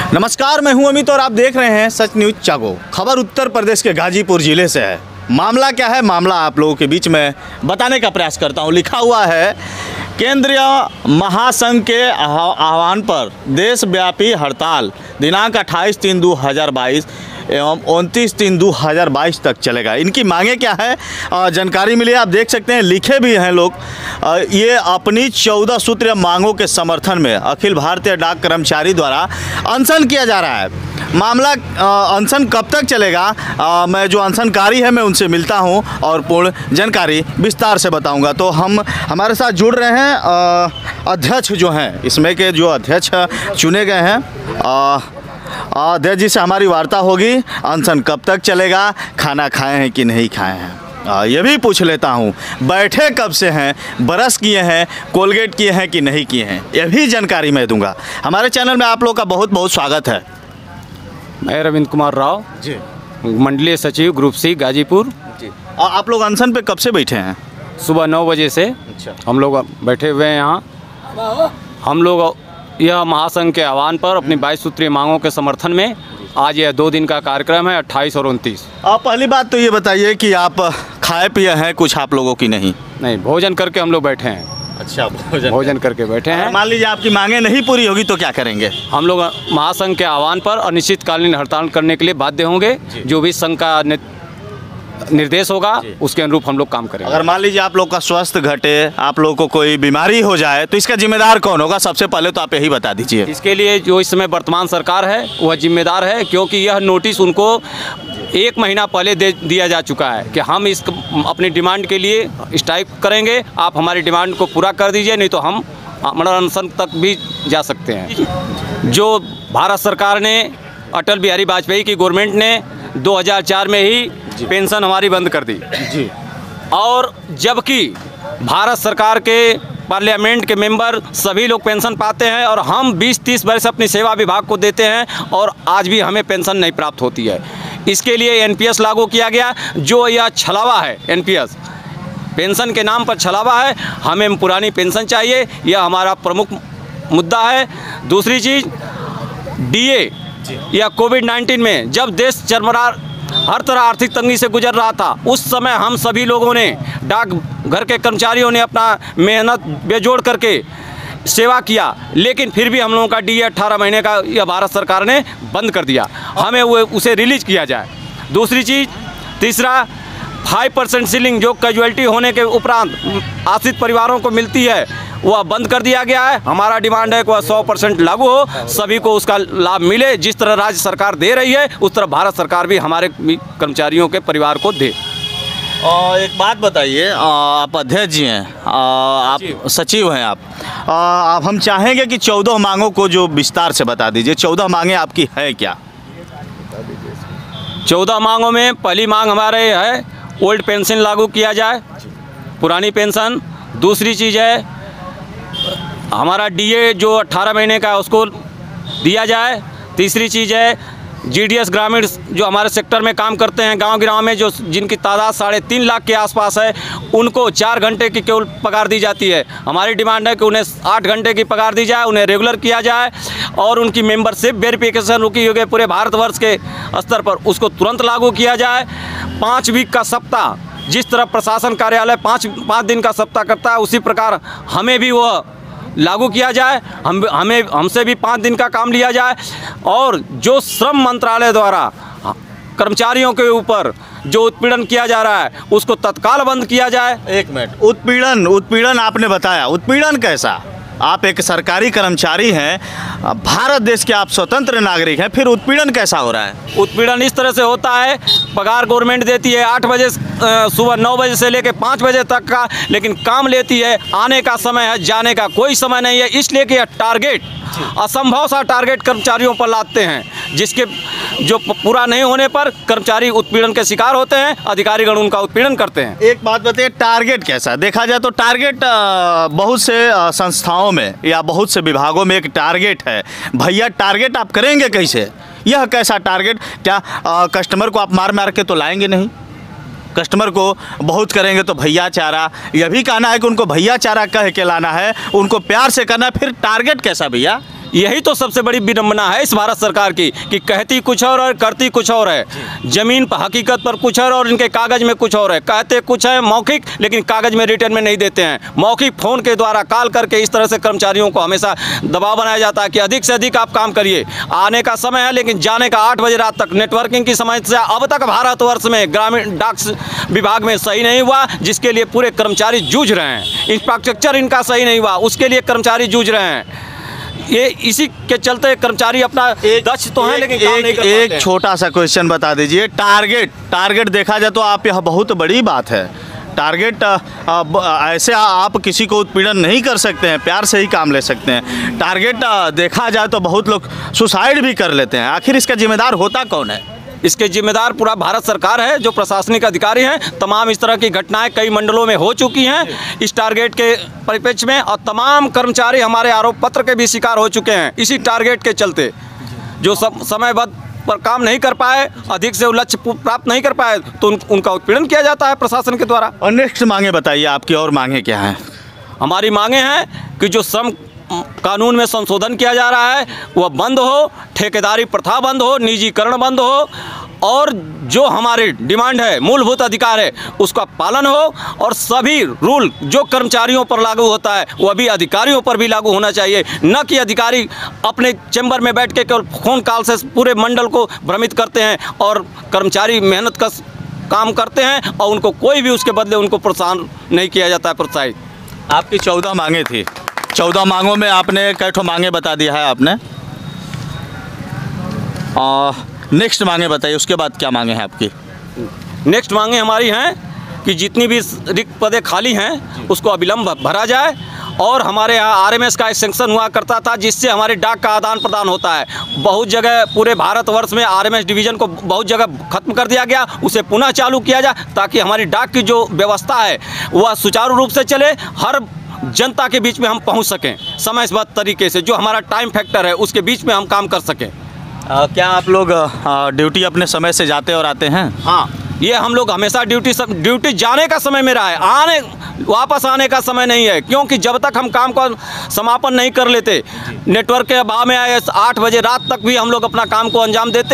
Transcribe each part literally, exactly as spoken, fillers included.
नमस्कार, मैं हूं अमित और आप देख रहे हैं सच न्यूज चागो। खबर उत्तर प्रदेश के गाजीपुर जिले से है। मामला क्या है, मामला आप लोगों के बीच में बताने का प्रयास करता हूं। लिखा हुआ है, केंद्रीय महासंघ के आह्वान पर देशव्यापी हड़ताल दिनांक अट्ठाईस तीन दो हज़ार बाईस एवं उनतीस तीन दो हज़ार बाईस तक चलेगा। इनकी मांगे क्या है, जानकारी मिली, आप देख सकते हैं, लिखे भी हैं लोग। ये अपनी चौदह सूत्रीय मांगों के समर्थन में अखिल भारतीय डाक कर्मचारी द्वारा अनशन किया जा रहा है। मामला अनशन कब तक चलेगा, आ, मैं जो अनशनकारी है मैं उनसे मिलता हूं और पूर्ण जानकारी विस्तार से बताऊंगा। तो हम हमारे साथ जुड़ रहे हैं आ, अध्यक्ष जो हैं, इसमें के जो अध्यक्ष चुने गए हैं, अध्यक्ष जी से हमारी वार्ता होगी। अनशन कब तक चलेगा, खाना खाए हैं कि नहीं खाए हैं, आ, ये भी पूछ लेता हूँ। बैठे कब से हैं, ब्रश किए हैं, कोलगेट किए हैं कि नहीं किए हैं, यह भी जानकारी मैं दूंगा। हमारे चैनल में आप लोग का बहुत बहुत स्वागत है। मैं रविंद्र कुमार राव जी, मंडलीय सचिव ग्रुप सी गाजीपुर जी। आ, आप लोग अनशन पे कब से बैठे हैं? सुबह नौ बजे से अच्छा। हम लोग बैठे हुए हैं यहाँ। हम लोग यह महासंघ के आह्वान पर अपनी बाईस सूत्रीय मांगों के समर्थन में आज यह दो दिन का कार्यक्रम है, अट्ठाईस और उनतीस। आप पहली बात तो ये बताइए कि आप खाए पिए हैं कुछ आप लोगों की? नहीं नहीं, भोजन करके हम लोग बैठे हैं। अच्छा, भोजन भोजन करके बैठे हैं। मान लीजिए आपकी मांगे नहीं पूरी होगी तो क्या करेंगे? हम लोग महासंघ के आह्वान पर अनिश्चितकालीन हड़ताल करने के लिए बाध्य होंगे। जो भी संघ का निर्देश होगा उसके अनुरूप हम लोग काम करेंगे। अगर मान लीजिए आप लोग का स्वास्थ्य घटे, आप लोगों को कोई बीमारी हो जाए तो इसका जिम्मेदार कौन होगा? सबसे पहले तो आप यही बता दीजिए। इसके लिए जो इस समय वर्तमान सरकार है वह जिम्मेदार है, क्योंकि यह नोटिस उनको एक महीना पहले दे दिया जा चुका है कि हम इस अपनी डिमांड के लिए स्ट्राइक करेंगे, आप हमारी डिमांड को पूरा कर दीजिए, नहीं तो हम अनशन तक भी जा सकते हैं। जो भारत सरकार ने, अटल बिहारी वाजपेयी की गवर्नमेंट ने दो हज़ार चार में ही पेंशन हमारी बंद कर दी जी, और जबकि भारत सरकार के पार्लियामेंट के मेंबर सभी लोग पेंशन पाते हैं और हम बीस तीस वर्ष अपनी सेवा विभाग को देते हैं और आज भी हमें पेंशन नहीं प्राप्त होती है। इसके लिए एनपीएस लागू किया गया, जो यह छलावा है। एनपीएस पेंशन के नाम पर छलावा है। हमें पुरानी पेंशन चाहिए, यह हमारा प्रमुख मुद्दा है। दूसरी चीज़, डीए या कोविड नाइन्टीन में जब देश चरमरा हर तरह आर्थिक तंगी से गुजर रहा था, उस समय हम सभी लोगों ने, डाक घर के कर्मचारियों ने अपना मेहनत बेजोड़ करके सेवा किया, लेकिन फिर भी हम लोगों का डी अट्ठारह महीने का यह भारत सरकार ने बंद कर दिया। हमें वो उसे रिलीज किया जाए। दूसरी चीज़, तीसरा, फाइव परसेंट सीलिंग जो कैजुअलिटी होने के उपरांत आश्रित परिवारों को मिलती है वह बंद कर दिया गया है। हमारा डिमांड है कि वह सौ परसेंट लागू हो, सभी को उसका लाभ मिले। जिस तरह राज्य सरकार दे रही है उस तरह भारत सरकार भी हमारे कर्मचारियों के परिवार को दे। और एक बात बताइए, आप अध्यक्ष जी हैं, आप सचिव हैं, आप आप हम चाहेंगे कि चौदह मांगों को जो विस्तार से बता दीजिए। चौदह मांगे आपकी है क्या? चौदह मांगों में पहली मांग हमारे है ओल्ड पेंशन लागू किया जाए, पुरानी पेंशन। दूसरी चीज़ है हमारा डीए जो अट्ठारह महीने का है उसको दिया जाए। तीसरी चीज़ है जीडीएस ग्रामीण जो हमारे सेक्टर में काम करते हैं, गांव गिराव में, जो जिनकी तादाद साढ़े तीन लाख के आसपास है, उनको चार घंटे की केवल पगार दी जाती है। हमारी डिमांड है कि उन्हें आठ घंटे की पगार दी जाए, उन्हें रेगुलर किया जाए और उनकी मेंबरशिप वेरिफिकेशन रुकी हुई है पूरे भारतवर्ष के स्तर पर, उसको तुरंत लागू किया जाए। पाँच वीक का सप्ताह, जिस तरह प्रशासन कार्यालय पाँच पाँच दिन का सप्ताह करता है, उसी प्रकार हमें भी वह लागू किया जाए। हम हमें हमसे भी पाँच दिन का काम लिया जाए और जो श्रम मंत्रालय द्वारा कर्मचारियों के ऊपर जो उत्पीड़न किया जा रहा है उसको तत्काल बंद किया जाए। एक मिनट, उत्पीड़न उत्पीड़न आपने बताया, उत्पीड़न कैसा? आप एक सरकारी कर्मचारी हैं, भारत देश के आप स्वतंत्र नागरिक हैं, फिर उत्पीड़न कैसा हो रहा है? उत्पीड़न इस तरह से होता है, पगार गवर्नमेंट देती है आठ बजे सुबह नौ बजे से लेकर पाँच बजे तक का, लेकिन काम लेती है, आने का समय है, जाने का कोई समय नहीं है। इसलिए कि यह टारगेट, असंभव सा टारगेट कर्मचारियों पर लादते हैं, जिसके जो पूरा नहीं होने पर कर्मचारी उत्पीड़न के शिकार होते हैं, अधिकारीगण उनका उत्पीड़न करते हैं। एक बात बताइए, टारगेट कैसा? देखा जाए तो टारगेट बहुत से संस्थाओं में या बहुत से विभागों में एक टारगेट है। भैया टारगेट आप करेंगे कैसे? यह कैसा टारगेट? क्या आ, कस्टमर को आप मार मार के तो लाएंगे नहीं? कस्टमर को बहुत करेंगे तो भैया चारा, यह भी कहना है कि उनको भैया चारा कह के लाना है, उनको प्यार से करना है, फिर टारगेट कैसा भैया? यही तो सबसे बड़ी विडंबना है इस भारत सरकार की कि कहती कुछ और और करती कुछ और है। ज़मीन पर हकीकत पर कुछ और और इनके कागज़ में कुछ और है। कहते कुछ है मौखिक, लेकिन कागज़ में रिटर्न में नहीं देते हैं। मौखिक फ़ोन के द्वारा कॉल करके इस तरह से कर्मचारियों को हमेशा दबाव बनाया जाता है कि अधिक से अधिक आप काम करिए। आने का समय है लेकिन जाने का आठ बजे रात तक। नेटवर्किंग की समस्या अब तक भारतवर्ष में ग्रामीण डाक विभाग में सही नहीं हुआ, जिसके लिए पूरे कर्मचारी जूझ रहे हैं। इंफ्रास्ट्रक्चर इनका सही नहीं हुआ, उसके लिए कर्मचारी जूझ रहे हैं। ये इसी के चलते कर्मचारी अपना दक्ष तो है लेकिन काम नहीं कर पाते हैं। एक छोटा सा क्वेश्चन बता दीजिए, टारगेट टारगेट देखा जाए तो आप यह बहुत बड़ी बात है। टारगेट ऐसे आप किसी को उत्पीड़न नहीं कर सकते हैं, प्यार से ही काम ले सकते हैं। टारगेट देखा जाए तो बहुत लोग सुसाइड भी कर लेते हैं। आखिर इसका जिम्मेदार होता कौन है? इसके जिम्मेदार पूरा भारत सरकार है, जो प्रशासनिक अधिकारी हैं। तमाम इस तरह की घटनाएं कई मंडलों में हो चुकी हैं इस टारगेट के परिप्रेक्ष्य में, और तमाम कर्मचारी हमारे आरोप पत्र के भी शिकार हो चुके हैं इसी टारगेट के चलते। जो सब समयबद्ध पर काम नहीं कर पाए, अधिक से लक्ष्य प्राप्त नहीं कर पाए, तो उन, उनका उत्पीड़न किया जाता है प्रशासन के द्वारा। और नेक्स्ट मांगे बताइए, आपकी और मांगे क्या हैं? हमारी मांगे हैं कि जो श्रम कानून में संशोधन किया जा रहा है वह बंद हो, ठेकेदारी प्रथा बंद हो, निजीकरण बंद हो, और जो हमारी डिमांड है, मूलभूत अधिकार है, उसका पालन हो, और सभी रूल जो कर्मचारियों पर लागू होता है वह भी अधिकारियों पर भी लागू होना चाहिए। न कि अधिकारी अपने चैम्बर में बैठ के केवल फोन कॉल से पूरे मंडल को भ्रमित करते हैं और कर्मचारी मेहनत का काम करते हैं और उनको कोई भी उसके बदले उनको प्रोत्साहन नहीं किया जाता है, प्रोत्साहित। आपकी चौदह मांगे थी, चौदह मांगों में आपने कई ठो मांगे बता दिया है आपने। नेक्स्ट मांगे बताइए, उसके बाद क्या मांगे हैं आपकी? नेक्स्ट मांगे हमारी हैं कि जितनी भी रिक्त पदें खाली हैं उसको अविलंब भरा जाए, और हमारे यहाँ आरएमएस का सेंक्शन हुआ करता था जिससे हमारे डाक का आदान प्रदान होता है। बहुत जगह पूरे भारतवर्ष में आरएमएस डिवीज़न को बहुत जगह खत्म कर दिया गया, उसे पुनः चालू किया जाए ताकि हमारी डाक की जो व्यवस्था है वह सुचारू रूप से चले, हर जनता के बीच में हम पहुंच सकें समयबद्ध तरीके से। जो हमारा टाइम फैक्टर है उसके बीच में हम काम कर सकें। आ, क्या आप लोग ड्यूटी अपने समय से जाते और आते हैं? हाँ, ये हम लोग हमेशा ड्यूटी ड्यूटी जाने का समय मेरा है, आने वापस आने का समय नहीं है, क्योंकि जब तक हम काम का समापन नहीं कर लेते, नेटवर्क के अभाव में आए आठ बजे रात तक भी हम लोग अपना काम को अंजाम देते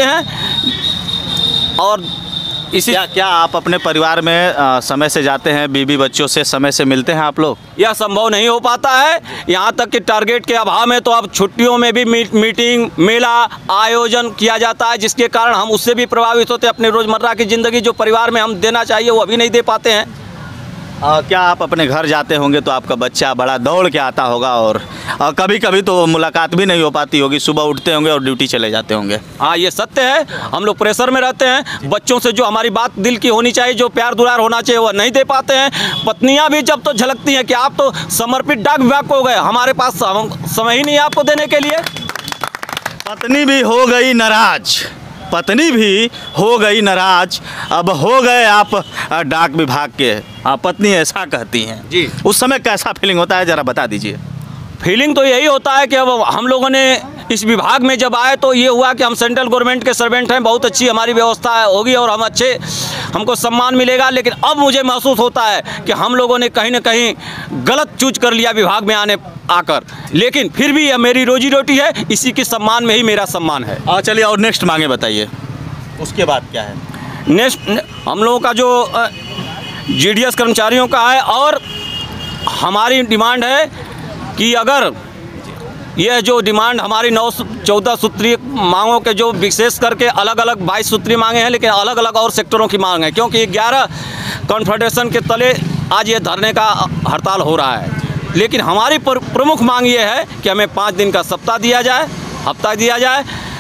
हैं। और इसी क्या क्या आप अपने परिवार में आ, समय से जाते हैं, बीवी बच्चों से समय से मिलते हैं आप लोग? यह संभव नहीं हो पाता है, यहाँ तक कि टारगेट के अभाव में तो अब छुट्टियों में भी मी, मीटिंग मेला आयोजन किया जाता है, जिसके कारण हम उससे भी प्रभावित होते हैं। अपने रोज़मर्रा की ज़िंदगी जो परिवार में हम देना चाहिए वो अभी नहीं दे पाते हैं। आ, क्या आप अपने घर जाते होंगे तो आपका बच्चा बड़ा दौड़ के आता होगा, और आ, कभी कभी तो मुलाकात भी नहीं हो पाती होगी, सुबह उठते होंगे और ड्यूटी चले जाते होंगे। हाँ, ये सत्य है, हम लोग प्रेशर में रहते हैं। बच्चों से जो हमारी बात दिल की होनी चाहिए, जो प्यार दुलार होना चाहिए, वह नहीं दे पाते हैं। पत्नियां भी जब तो झलकती हैं कि आप तो समर्पित डाक विभाग को हो गए, हमारे पास समय ही नहीं है आपको देने के लिए। पत्नी भी हो गई नाराज, पत्नी भी हो गई नाराज, अब हो गए आप डाक विभाग के। हाँ, पत्नी ऐसा कहती हैं जी। उस समय कैसा फीलिंग होता है, ज़रा बता दीजिए। फीलिंग तो यही होता है कि अब हम लोगों ने इस विभाग में जब आए तो ये हुआ कि हम सेंट्रल गवर्नमेंट के सर्वेंट हैं, बहुत अच्छी हमारी व्यवस्था होगी और हम अच्छे हमको सम्मान मिलेगा। लेकिन अब मुझे महसूस होता है कि हम लोगों ने कहीं ना कहीं गलत चूज कर लिया विभाग में आने आकर। लेकिन फिर भी यह मेरी रोजी रोटी है, इसी के सम्मान में ही मेरा सम्मान है। और चलिए, और नेक्स्ट मांगे बताइए, उसके बाद क्या है? नेक्स्ट हम लोगों का जो जीडीएस कर्मचारियों का है, और हमारी डिमांड है कि अगर यह जो डिमांड हमारी नौ चौदह सूत्रीय मांगों के जो विशेष करके अलग अलग बाईस सूत्रीय मांगे हैं, लेकिन अलग अलग और सेक्टरों की मांग है, क्योंकि ग्यारह कॉन्फेडरेशन के तले आज ये धरने का हड़ताल हो रहा है। लेकिन हमारी प्रमुख मांग ये है कि हमें पाँच दिन का सप्ताह दिया जाए, हफ्ता दिया जाए,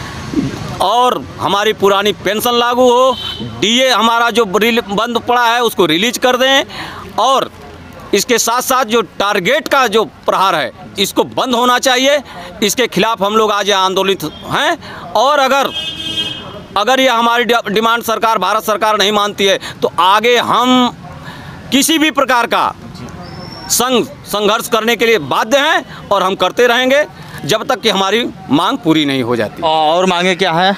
और हमारी पुरानी पेंशन लागू हो, डीए हमारा जो बंद पड़ा है उसको रिलीज कर दें, और इसके साथ साथ जो टारगेट का जो प्रहार है इसको बंद होना चाहिए। इसके खिलाफ हम लोग आज आंदोलित हैं, और अगर अगर ये हमारी डिमांड सरकार भारत सरकार नहीं मानती है तो आगे हम किसी भी प्रकार का संघ संघर्ष करने के लिए बाध्य हैं, और हम करते रहेंगे जब तक कि हमारी मांग पूरी नहीं हो जाती। और मांगे क्या है?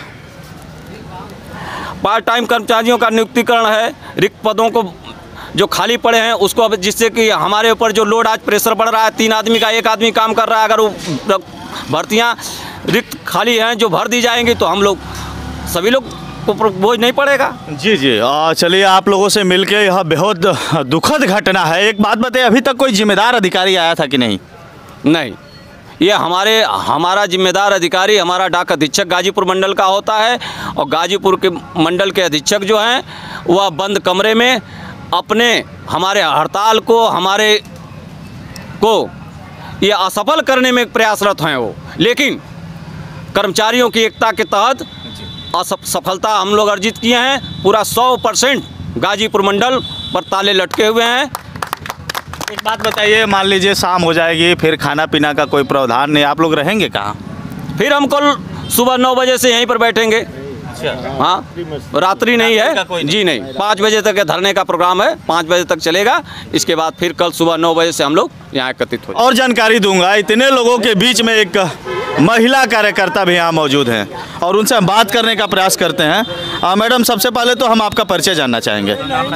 पार्ट टाइम कर्मचारियों का नियुक्तिकरण है, रिक्त पदों को जो खाली पड़े हैं उसको, अब जिससे कि हमारे ऊपर जो लोड आज प्रेशर बढ़ रहा है, तीन आदमी का एक आदमी काम कर रहा है, अगर वो भर्तियाँ रिक्त खाली हैं जो भर दी जाएंगी तो हम लोग सभी लोग को बोझ नहीं पड़ेगा। जी जी आ, चलिए आप लोगों से मिलके यह बेहद दुखद घटना है। एक बात बताइए, अभी तक कोई जिम्मेदार अधिकारी आया था कि नहीं? नहीं, ये हमारे हमारा जिम्मेदार अधिकारी हमारा डाक अधीक्षक गाजीपुर मंडल का होता है और गाजीपुर के मंडल के अधीक्षक जो हैं वह बंद कमरे में अपने हमारे हड़ताल को हमारे को ये असफल करने में प्रयासरत हैं वो, लेकिन कर्मचारियों की एकता के तहत असफलता हम लोग अर्जित किए हैं। पूरा सौ परसेंट गाजीपुर मंडल पर ताले लटके हुए हैं। एक बात बताइए, मान लीजिए शाम हो जाएगी, फिर खाना पीना का कोई प्रावधान नहीं, आप लोग रहेंगे कहाँ? फिर हम कल सुबह नौ बजे से यहीं पर बैठेंगे। हाँ, रात्रि नहीं है जी, नहीं, पाँच बजे तक धरने का प्रोग्राम है, पाँच बजे तक चलेगा। इसके बाद फिर कल सुबह नौ बजे से हम लोग यहाँ एकत्रित हो। और जानकारी दूंगा, इतने लोगों के बीच में एक महिला कार्यकर्ता भी यहाँ मौजूद हैं और उनसे हम बात करने का प्रयास करते हैं। आ, मैडम, सबसे पहले तो हम आपका परिचय जानना चाहेंगे।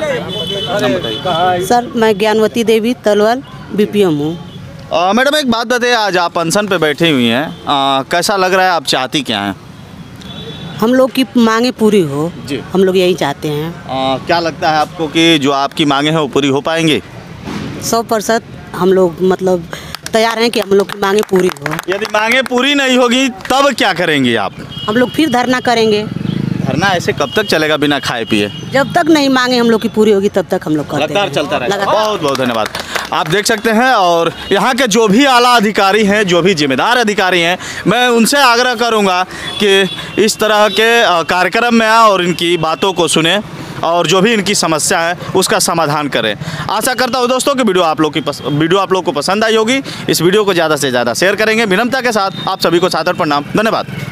सर, मैं ज्ञानवती देवी तलवाल बीपीएम हूँ। मैडम, एक बात बताइए, आज आप अनशन पे बैठी हुई हैं, आ, कैसा लग रहा है, आप चाहती क्या हैं? हम लोग की मांगे पूरी हो जी, हम लोग यही चाहते हैं। आ, क्या लगता है आपको कि जो आपकी मांगे हैं वो पूरी हो पाएंगी? सौ प्रतिशत हम लोग मतलब तैयार हैं कि हम लोग की मांगे पूरी हो। यदि मांगे पूरी नहीं होगी तब क्या करेंगी आप? हम लोग फिर धरना करेंगे। धरना ऐसे कब तक चलेगा बिना खाए पिए? जब तक नहीं मांगे हम लोग की पूरी होगी तब तक हम लोग करते लगातार हैं। चलता रहेगा। लगातार। बहुत बहुत धन्यवाद। आप देख सकते हैं और यहाँ के जो भी आला अधिकारी हैं, जो भी जिम्मेदार अधिकारी हैं, मैं उनसे आग्रह करूँगा कि इस तरह के कार्यक्रम में आए और इनकी बातों को सुने और जो भी इनकी समस्या है उसका समाधान करें। आशा करता हूँ दोस्तों कि वीडियो आप लोग की पस, वीडियो आप लोग को पसंद आई होगी। इस वीडियो को ज़्यादा से ज़्यादा शेयर करेंगे। विनम्रता के साथ आप सभी को सादर प्रणाम। धन्यवाद।